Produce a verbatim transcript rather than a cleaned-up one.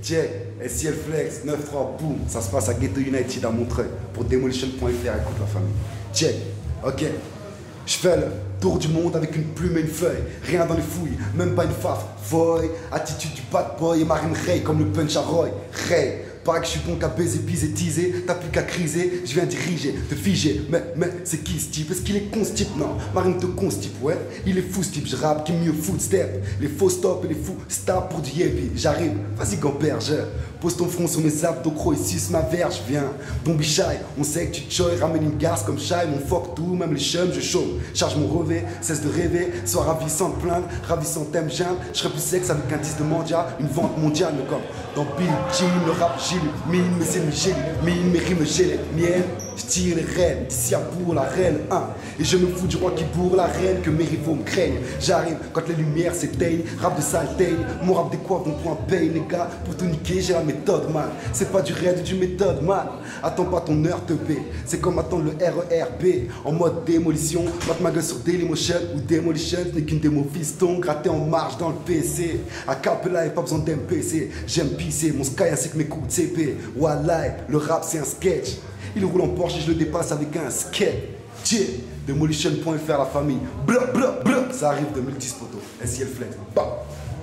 Check, S I L Flex, neuf trois, boum, ça se passe à Ghetto United à Montreuil pour Demolition point F R, écoute la famille. Check, ok. Je fais le tour du monde avec une plume et une feuille, rien dans les fouilles, même pas une faf. Voy, attitude du bad boy et marine Ray comme le punch à Roy. Ray, pas que je suis bon qu'à baiser, biser, teaser, t'as plus qu'à criser, je viens diriger, te figer. Mais, mais, c'est qui ce type? Est-ce qu'il est con ce type? Non, Marine te constipe, ouais. Il est fou ce type, je rappe, qui mieux footstep. Les faux stops et les fous stop pour du yébi. J'arrive, vas-y Gamper, je pose ton front sur mes abdos, et suce ma verge, viens. Bon bichai, on sait que tu choy, ramène une garce comme chai, mon fuck tout, même les chums, je chaume. Charge mon revêt, cesse de rêver, sois ravissant de plaindre, ravissant t'aime, j'aime. Je serais plus sexe avec un disque de mondial, une vente mondiale, mais comme dans Bill Jean, le rap Gilles, mine, mes ennemis gélés, mine, mes rimes gélées, miennes. Je tire les rênes, d'ici à pour la reine, hein. Et je me fous du roi qui bourre la reine, que mes rivaux me craignent. J'arrive quand les lumières s'éteignent, rap de saleté, mon rap des quoi vont pour un paye, les gars. Pour tout niquer, j'ai la méthode, man. C'est pas du raid, du méthode, man. Attends pas ton heure te paie. C'est comme attendre le R E R B en mode démolition. Mate ma gueule sur Dailymotion ou Demolition, ce n'est qu'une démo fiston, gratté en marche dans le P C. A Capella et pas besoin d'M P C. J'aime pisser, mon sky ainsi que mes coups de C P. Wallah, le rap c'est un sketch. Il roule en Porsche et je le dépasse avec un skate. Tiens, Demolition point F R la famille. Blah blah blah. Ça arrive de multi-spotos. S I L Flex. Bah.